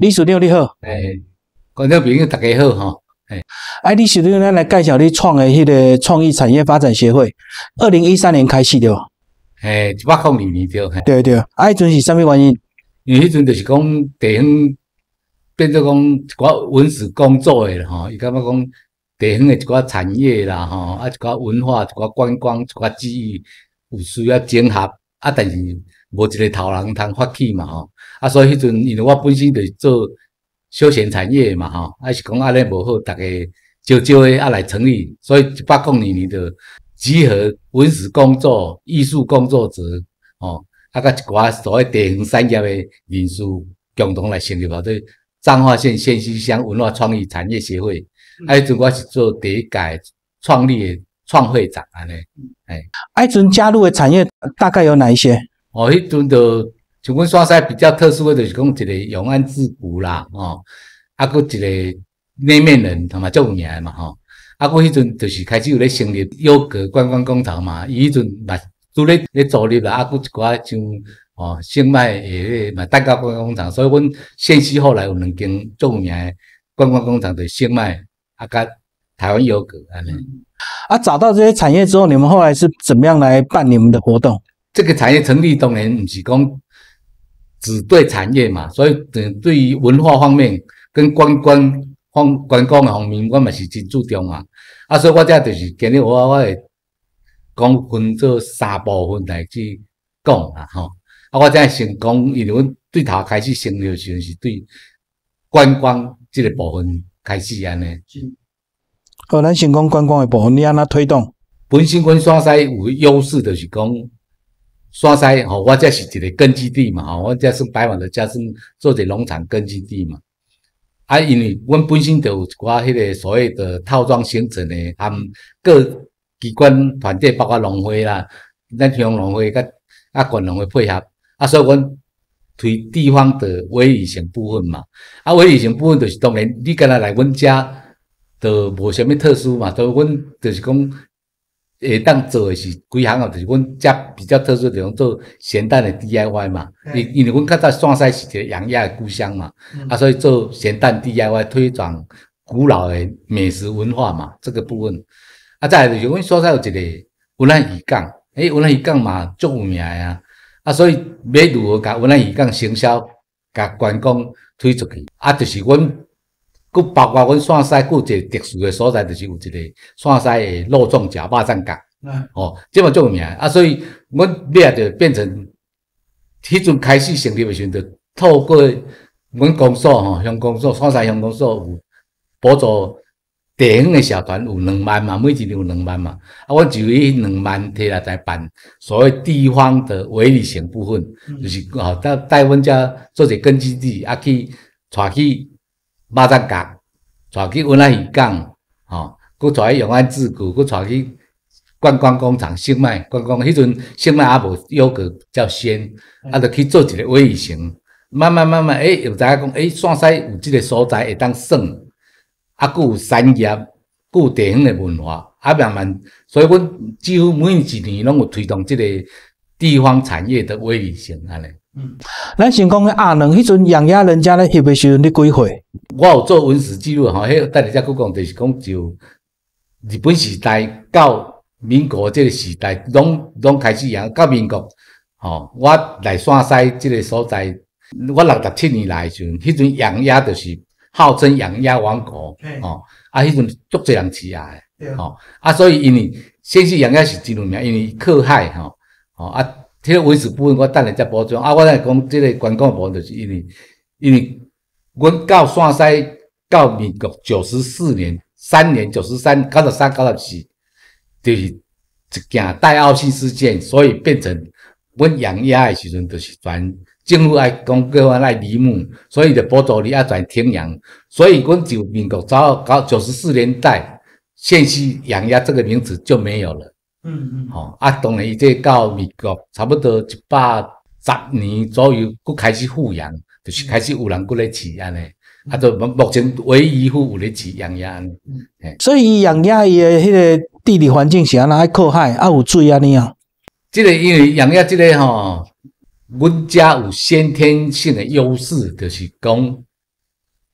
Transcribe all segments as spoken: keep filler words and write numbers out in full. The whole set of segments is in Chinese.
李署长你好， 诶，观众朋友大家好吼。诶， 哎，李署长，咱来介绍你创的迄个创意产业发展协会，二零一三年开始对吧？ 诶，一百零二年对。 对对，啊，迄阵是啥物原因？ 因为迄阵就是讲地方变做讲一寡文史工作诶吼，伊感觉讲地方诶一寡产业啦吼，啊一寡文化、一寡观光、一寡记忆有需要整合，啊，但是无一个头人通发起嘛吼，啊，所以迄阵因为我本身就是做休闲产业嘛吼，啊是讲安尼无好，逐个少少诶啊来成立，所以一百零二年就集合文史工作、艺术工作者吼。啊，甲一寡所谓地方产业诶人士共同来成立了这彰化县仙溪乡文化创意产业协会。啊，迄阵我是做第一届创立诶创会长安尼。哎， 啊，迄阵加入的产业大概有哪一些？ 哦，迄阵就像阮山西比较特殊诶，就是讲一个永安制骨啦，哦，啊，搁一个内面人，同埋足有名诶嘛，吼。啊，搁迄阵就是开始有咧成立优格观光工厂嘛，伊迄阵嘛。拄咧咧造立啦，啊，佫一寡像哦新迈诶，嘛蛋糕观光工厂，所以阮县西后来有两间著名诶观光工厂，就是新迈啊，甲台湾优格安尼。 啊，找到这些产业之后，你们后来是怎么样来办你们的活动？ 这个产业成立当然毋是讲只对产业嘛，所以对对于文化方面跟观光方观光诶方面，我嘛是真注重嘛。啊，所以我遮就是今日我我会。讲分做三部分来去讲啦吼，啊，我才先讲，因为阮对头开始成立的时阵是对观光这个部分开始安尼。 好，咱先讲观光的部分，你安怎推动？ 本身阮山西有优势，就是讲山西吼，我这是一个根基地嘛吼，我这算百万的家算做一个农场根基地嘛。啊，因为阮本身就有一寡迄个所谓的套装形成的，含各。机关团队包括农会啦，咱乡农会甲啊县农会配合，啊，所以阮推地方的微旅行部分嘛，啊，微旅行部分就是当然你敢若来阮遮，就无啥物特殊嘛，所以阮就是讲会当做的是几项啊，就是阮遮比较特殊的地方做咸蛋的 D I Y 嘛，因因为阮较早山西是一个养鸭的故乡嘛，啊，所以做咸蛋 D I Y 推广古老的美食文化嘛，这个部分。啊，再来就是阮所在有一个文安渔港，诶、欸，文安渔港嘛足有名诶啊，啊，所以要如何甲文安渔港行销，甲观光推出去，啊，就是阮，佮包括阮山西佫有一个特殊诶所在，就是有一个山西诶肉粽脚、肉粽角，嗯，哦，这嘛足有名，啊，所以阮尾仔就变成，迄阵开始成立诶时阵，就透过阮公所吼，乡公所、山西乡公所有补助。地方的社团有两万嘛，每一年有两万嘛，啊，我就以两万摕来来办所谓地方的微旅行部分，嗯、就是吼带带阮遮做一个根基地，啊去带去马扎角，带去文安渔港，吼，佮带去永安制骨，佮带去观光工厂新迈观光，迄阵新迈也无优格叫鲜，啊，就去做一个微旅行，慢慢慢慢，诶、欸，有知影讲，诶、欸，山西有即个所在会当耍。啊，佫有产业，佫有地方的文化，啊，慢慢，所以阮几乎每一年拢有推动即个地方产业的微旅行安尼。 嗯，咱先讲个阿两，迄阵养鸭人家咧翕的时阵，你几岁？ 我有做文史记录吼，迄等下再佫讲，就是讲就日本时代到民国即个时代，拢拢开始养到民国，吼，我来山西即个所在，我六十七年来时阵，迄阵养鸭就是。号称养鸭王国，哦，啊，迄阵足侪人饲鸭诶，哦，啊，所以因为先是养鸭是真有名，因为靠海，吼，哦，啊，迄个文史部分我等下再补充，啊，我来讲即个观光部分，就是因为，因为阮到山西到民国九十四年，三年九十三、九十三、九十四，就是一件戴奥辛事件，所以变成阮养鸭诶时阵，就是全。政府爱讲叫我来离牧，所以就补助你爱转停养，所以阮就民国早到九十四年代，县西养鸭这个名字就没有了。嗯嗯。吼、哦，啊，当然伊这到民国差不多一百十年左右，佫开始复养，就是开始有人佫咧饲安尼。啊，就目前唯一户有咧饲养鸭安尼。嗯。所以伊养鸭伊诶迄个地理环境是安怎爱靠海，啊有水安尼啊？ 这个因为养鸭这个吼。阮遮有先天性的优势，就是讲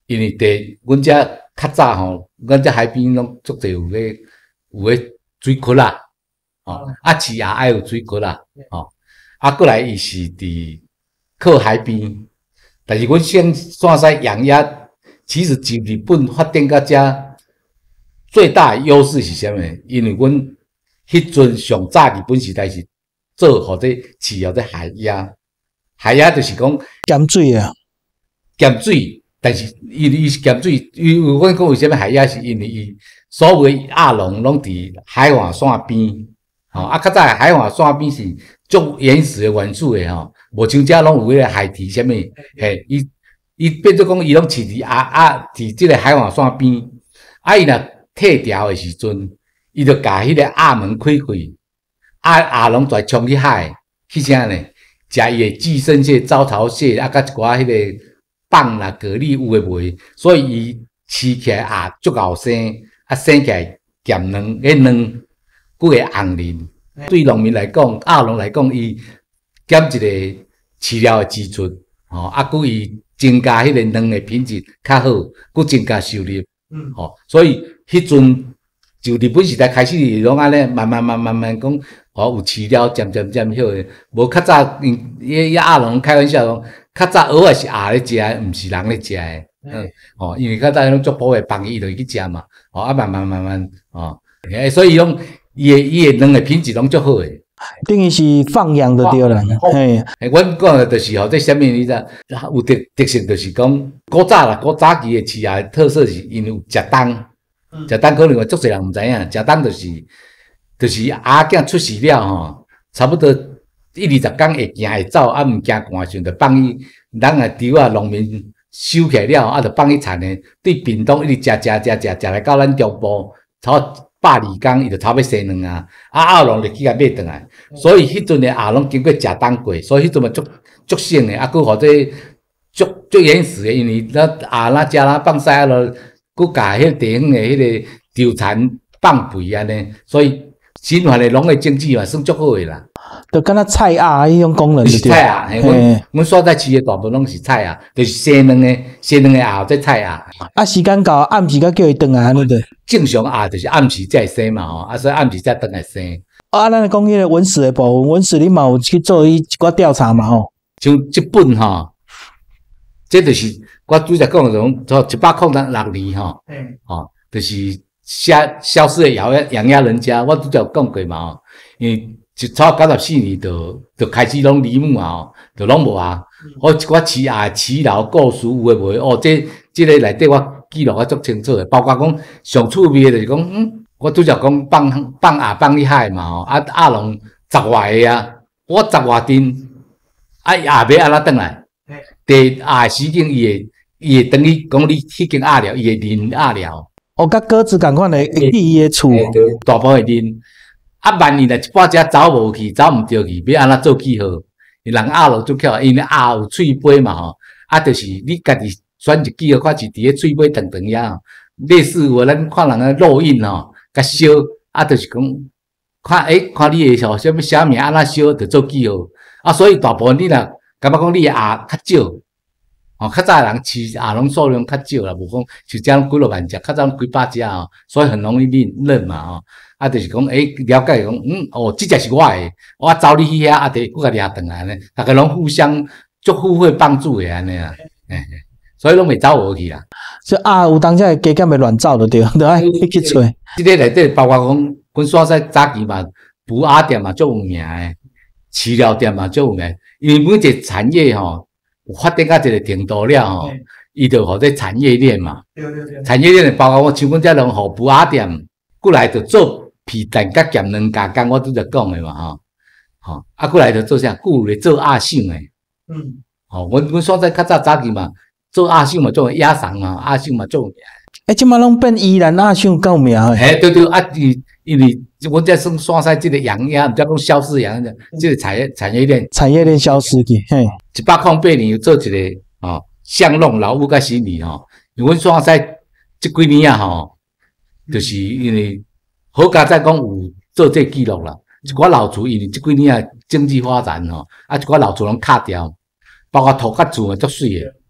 因为第阮遮较早吼，阮遮海边拢足侪有咧有咧水窟啦，吼啊市也爱有水窟啦，吼啊过来伊是伫靠海边，但是阮先线西养鸭，其实从日本发展到遮最大的优势是啥物？因为阮迄阵上早日本时代是做或者饲后者海鸭，海鸭就是讲咸水啊， 咸水。但是伊伊是咸水，因为阮讲为虾米海鸭是因为伊所有的鸭笼拢伫海岸线边，吼啊，较早海岸线边是足原始的原始的吼，无像遮拢有迄个海堤虾米，嘿，伊伊变做讲伊拢饲伫鸭鸭伫即个海岸线边，啊伊若退潮的时阵，伊就甲迄个鸭门开开，鸭鸭笼全冲去海，去啥呢？食伊的寄生蟹、招潮蟹，啊，甲一寡迄个。蚌啦、蛤蜊有诶袂，所以伊饲起来也足够生，啊生起来咸软，迄软佫会红润。对农民来讲，鸭农来讲，伊减一个饲料诶支出，吼，啊佫伊增加迄个卵诶品质较好，佫增加收入，嗯，吼，所以迄阵就日本时代开始，拢安尼慢慢慢慢慢讲，哦有饲料渐渐渐好诶，无较早因迄鸭农开玩笑讲。较早蚵仔是鸭咧食诶，毋是人咧食诶。嗯，哦，因为较早拢足补诶，放伊落去食嘛。哦，啊慢慢慢慢，哦，诶，所以讲伊诶伊诶卵诶品质拢足好诶。 等于是放养就对啦。嘿， 诶，阮讲诶就是吼，这啥物你知？有特特性就是讲，古早啦，古早期诶饲鸭特色是因为有食冬，食冬可能有足侪人毋知影，食冬就是就是鸭囝出世了吼，差不多。一二十天会行会走，啊毋惊寒时就放伊，咱啊猪啊农民收起来了，啊就放伊田诶，对屏东一直食食食食食来到咱中部，差百二天伊就差要生卵啊，啊鸭笼就去甲买转来，所以迄阵诶鸭拢经过食冬过，所以迄阵嘛足足省诶，啊佫或者足足原始诶，因为咱鸭咱食咱放屎啊咯，佫甲迄地方诶迄个稻田放肥安尼，所以新环诶农业经济嘛算足好诶啦。 就敢若菜鸭迄种功能就对。 菜鸭，嘿，阮阮所在饲诶大部分拢是菜鸭，就是生卵诶，生卵诶鸭即菜鸭。 啊，时间到暗时才叫伊转来安尼对。 正常鸭就是暗时才会生嘛吼，啊所以暗时才转来生。 啊，咱讲迄个文史诶部分，文史你嘛有去做伊一寡调查嘛吼？ 像即本吼，这就是我拄则讲诶种，从一百零六年吼，吼，就是消消失诶养鸭养鸭人家，我拄则有讲过嘛吼，因为。一超九十四年就就开始拢离母啊，就拢无啊。我一寡饲鸭饲老故事有诶无诶哦，这这个内底我记录啊足清楚诶，包括讲上趣味诶就是讲，嗯，我拄则讲放放鸭放去海嘛吼，啊鸭笼十外个啊，我十外吨，啊鸭要安怎转来？第鸭诶时间伊会伊会等于讲你迄间鸭寮，伊会认鸭寮。 哦，甲鸽子共款诶，会去伊诶厝， 大部分会认。啊，万一若一半只走无去，走毋着去，要安怎做记号？人鸭咯足巧，因为鸭有喙杯嘛吼，啊，就是你家己选一记号，看是伫咧喙杯长长遐吼，类似有咱看人诶烙印吼，甲烧，啊，就是讲看诶，看你诶吼，啥物啥名安怎烧，着做记号。啊，所以大部分你若感觉讲你鸭较少，吼，较早人饲鸭笼数量较少啦，无讲就这样几落万只，较早几百只吼，所以很容易认认嘛吼。啊，就是讲，诶、欸，了解讲，嗯，哦，即只是我诶，我走你去遐，啊，得佫甲掠转来呢，大家拢互相足互惠帮助诶安尼啊，诶，所以拢袂走无去啦。 所以啊，有当时会加减会乱走着对，着爱去找。 即个内底包括讲，阮所在早期嘛，补鸭店嘛足有名诶，饲料店嘛足有名，因为每一个产业吼，有发展到一个程度了吼，伊就互做产业链嘛。对对对。产业链包括我像阮遮拢互补鸭店，过来就做。皮蛋甲咸卵加工，我拄则讲诶嘛吼，吼啊，过来就做啥？古咧做鸭掌诶，嗯，吼，阮阮所在较早早期嘛，做鸭掌嘛，做鸭肠嘛，鸭掌嘛做名。 诶，即马拢变宜兰鸭掌够名诶。 嘿，对对，啊，因因为阮遮算山西即个养鸭，毋则讲消失养鸭，即个产业产业链， 产业链消失去，嘿。 一百零八年做一个吼，巷弄老屋甲新年吼，因为阮山西即几年啊吼，就是因为。好佳在讲有做这记录啦，一寡老厝因为即几年啊经济发展吼，啊一寡老厝拢卡掉，包括土甲厝嘛足水诶，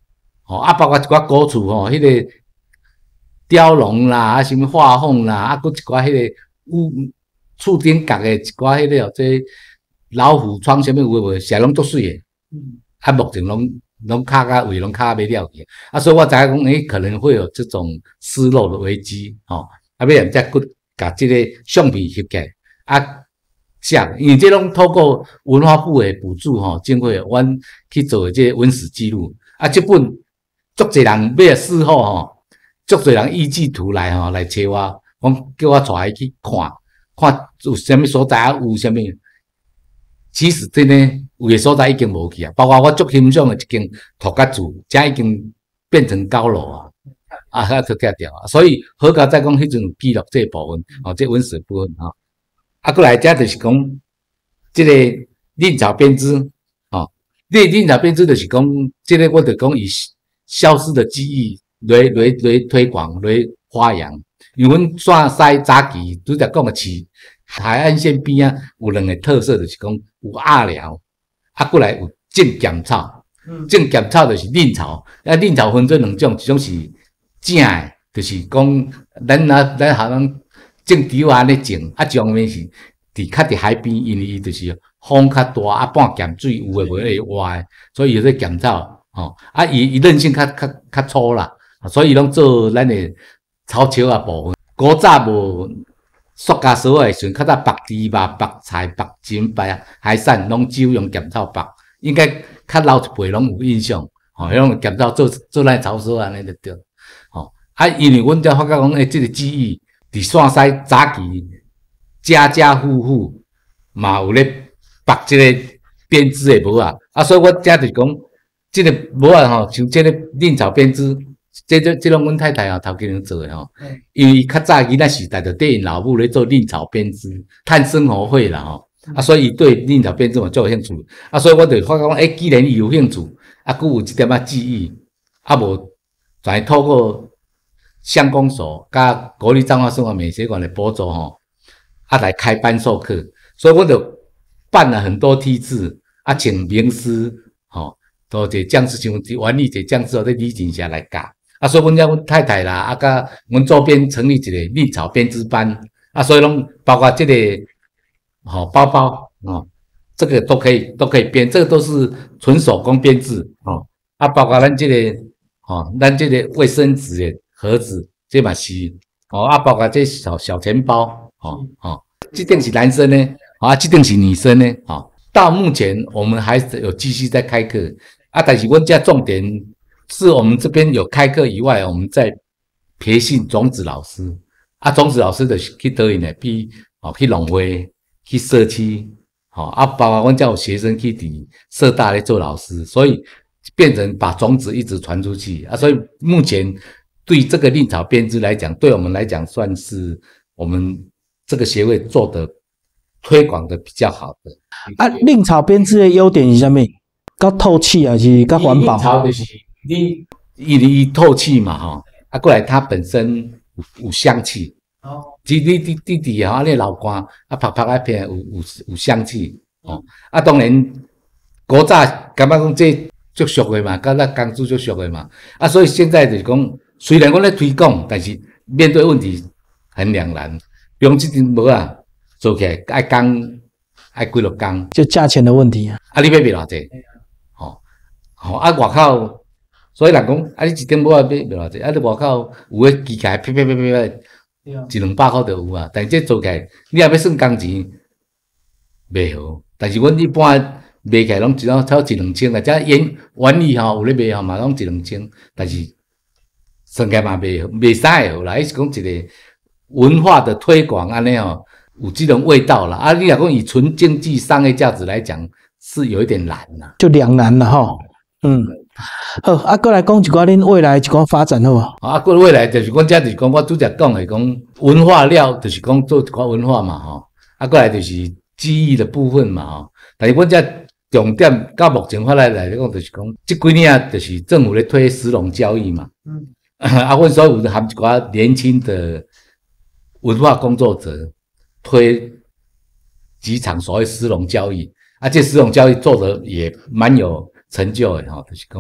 吼、哦、啊，包括一寡古厝吼，迄、那个雕龙啦，啊，什么画凤啦，啊，搁一寡迄个屋厝顶角的一寡迄个哦，这老虎窗什么有诶无，实拢足水诶。嗯。啊，目前拢拢卡甲位拢卡袂了去，啊，所以我知影讲，诶，可能会有这种失漏的危机，吼、哦，啊，要人再搁甲即个相片翕起来，啊。像，因为这拢透过文化部的补助吼，经费，阮去做的这文史记录。啊，这本足侪人买事后吼，足侪人依据图来吼来找我，讲叫我带伊去看，看有啥物所在啊，有啥物。其实真诶，有诶所在已经无去啊，包括我足欣赏诶一间土家厝，遮已经变成高楼啊，啊，遐都拆掉啊。所以好佳在讲迄阵有记录这部分，哦，这文史部分吼。啊，过来遮就是讲，即个蔺草编织，哦，蔺蔺草编织就是讲，即个我就讲以消失的记忆来来来推广来发扬。因为阮线西早期拄则讲的市海岸线边啊，有两个特色就是讲有鸭寮，啊，过来有正咸草，正咸草就是蔺草，啊，蔺草分做两种，一种是正的，就是讲咱若咱下人。种稻安尼种，啊，上面是伫较伫海边，因为伊就是风较大，啊，半咸水有诶无会活诶，所以有说咸草，吼，啊，伊伊韧性较较较粗啦，所以伊拢做咱诶草树啊部分。古早无塑胶锁诶时阵，较早白猪肉、白菜、白金、白海产，拢只有用咸草白，应该较老一辈拢有印象，吼，迄种咸草做做咱草锁安尼就对，吼，啊，因为阮才发觉讲，诶，即个记忆。伫线西早期，家家户户嘛有咧绑即个编织诶帽啊，啊，所以我遮就是讲，即个帽啊吼，像即个蔺草编织，即即即拢阮太太啊头家人做诶吼，因为较早囡仔时代就缀因老母咧做蔺草编织，趁生活费啦吼，啊，所以伊对蔺草编织嘛足有兴趣，啊，所以我就发觉讲，诶，既然伊有兴趣，啊，佮有即点仔记忆，啊，无才透过。乡公所甲国立彰化生活美学馆的补助吼，啊来开班授课，所以我就办了很多梯次，啊请名师吼，都一个讲师像原理一个讲师，在李锦霞来教，啊所以阮遮阮太太啦，啊甲阮周边成立一个蔺草编织班，啊所以拢包括这个吼、哦、包包哦，这个都可以都可以编，这个都是纯手工编制哦，啊包括咱这个哦，咱这个卫生纸的。盒子这嘛是哦，啊，包括这小小钱包，哦哦，这顶是男生呢，啊，这顶是女生呢，哦。到目前我们还是有继续在开课，啊，但是阮遮重点是我们这边有开课以外，我们在培训种子老师，啊，种子老师就是去倒因呢，比哦去农会、去社区，哦，啊，包括阮遮有学生去伫社大咧做老师，所以变成把种子一直传出去，啊，所以目前。对这个蔺草编织来讲，对我们来讲算是我们这个协会做的推广的比较好的。 啊，蔺草编织的优点是啥物？较透气还是较环保？ 蔺草就是你伊伊透气嘛，吼，啊，过来它本身有有香气。哦。你你你你伫吼，你流汗啊，拍拍啊片有有有香气。哦。啊，当然古早感觉讲这足俗的嘛，甲咱工资足俗的嘛。啊，所以现在就是讲。虽然我咧推广，但是面对问题很两难。比如这顶帽啊，做起来爱工爱几落工， 就价钱的问题啊。 啊，你要卖偌济？吼吼啊，外口，所以人讲啊，你一顶帽啊卖卖偌济？啊，你外口有诶机械，啪啪啪啪啪，一两百块就有啊。但是这做起来，你也要算工钱，袂好。但是阮一般卖起来拢只要超一两千啊，这原原理吼有咧卖吼嘛，拢一两千，但是。算起来嘛，袂袂使好啦，伊是讲一个文化的推广安尼哦，有这种味道啦。啊，你若讲以纯经济商业价值来讲，是有一点难啦， 就两难了哈。嗯，好，啊，过来讲一寡恁未来一寡发展好无？ 啊，过未来就是讲，这就是讲我拄则讲的讲文化了，就是讲做一寡文化嘛吼。啊，过来就是记忆的部分嘛吼。但是阮这重点到目前发来来讲，就是讲这几年啊，就是政府咧推食农教育嘛。嗯。啊，阮所有含一寡年轻的文化工作者推几场所谓丝绒教育，啊，这丝绒教育做得也蛮有成就的吼，就是讲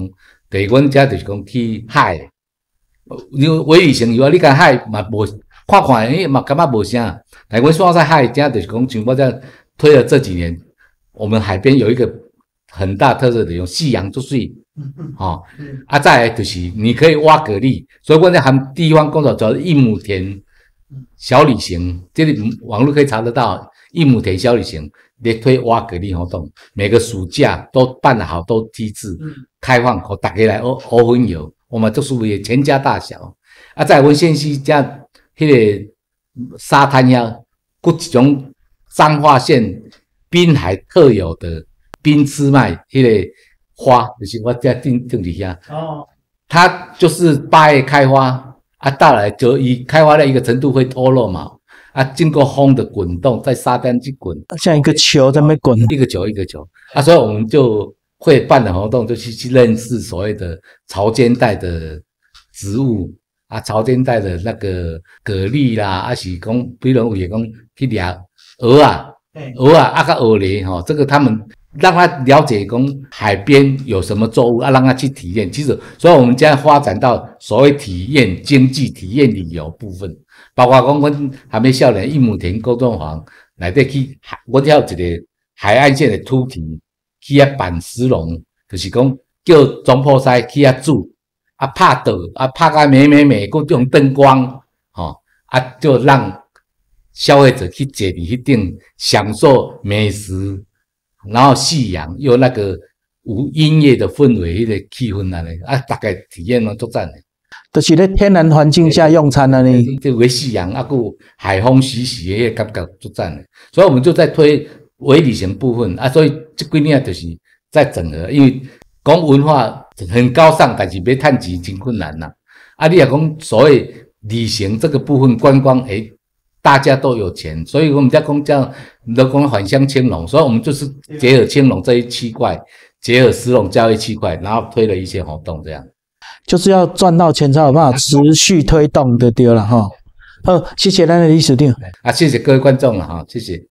第二，阮遮就是讲去海，因为尾旅行以后，你甲海嘛无看看，诶嘛感觉无啥。但阮煞在海遮就是讲，像我这推了这几年，我们海边有一个很大特色的用夕阳做水，哦，啊，再来就是你可以挖蛤蜊，所以我在含地方工作主要是一亩田小旅行，这里网络可以查得到一亩田小旅行。咧推挖蛤蜊活动，每个暑假都办了好多机制，开放给大家来学学分游，我们都是为全家大小。啊，在文县西遮迄个沙滩遐，搁一种彰化县滨海特有的冰丝麦，迄个花，就是我遮种种伫遐。哦，它就是八月开花，啊，到来就以开花的一个程度会脱落嘛。啊，经过风的滚动，在沙滩去滚， 像一个球在那边滚， 一个球一个球啊，所以我们就会办的活动，就去去认识所谓的潮间带的植物啊，潮间带的那个蛤蜊啦，啊是讲，比如有也讲去掠鹅啊，鹅啊，啊个鹅鲢哈，这个他们让他了解讲海边有什么作物啊，让他去体验。其实，所以我们将发展到所谓体验经济、体验旅游部分。包括讲，阮还没少年一亩田工作坊内底去海，阮遐有一个海岸线的土地去遐办石龙，就是讲叫总铺师去遐煮，啊拍倒，啊拍甲美美美，佮用灯光，吼、哦，啊就让消费者去坐伫迄顶享受美食，然后夕阳又那个有音乐的氛围，迄、那个气氛安尼，啊大概体验了足赞的。 就是咧天然环境下用餐啊，你这为夕阳啊，佮海风习习的，感觉足赞的。所以我们就在推微旅行部分啊，所以这几年就是在整合，因为讲文化很高尚，但是要趁钱真困难呐。啊，你也讲所谓旅行这个部分观光，诶，大家都有钱，所以我们在讲这样，都讲返乡青农，所以我们就是结合青农这一区块，结合石龙教育区块，然后推了一些活动这样。 就是要赚到钱才有办法持续推动的对了哈。好，谢谢咱的理事长。 啊，谢谢各位观众了哈，谢谢。